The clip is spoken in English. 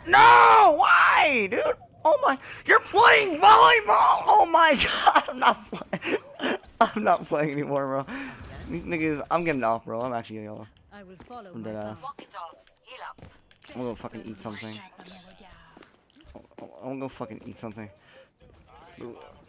No! Why, dude? Oh my! You're playing volleyball! Oh my god! I'm not playing. I'm not playing anymore, bro. These niggas, I'm getting off, bro. I'm actually getting off. I will follow I'm my dead ass. path. I'm gonna go fucking eat something. I'm gonna go fucking eat something.